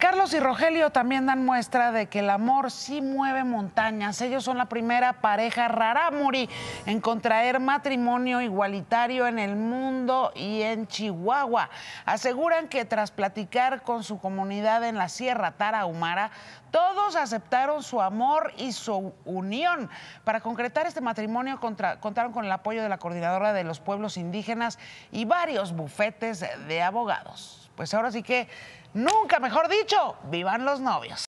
Carlos y Rogelio también dan muestra de que el amor sí mueve montañas. Ellos son la primera pareja rarámuri en contraer matrimonio igualitario en el mundo y en Chihuahua. Aseguran que tras platicar con su comunidad en la Sierra Tarahumara, todos aceptaron su amor y su unión. Para concretar este matrimonio contaron con el apoyo de la Coordinadora de los Pueblos Indígenas y varios bufetes de abogados. Pues ahora sí que, nunca mejor dicho, ¡vivan los novios!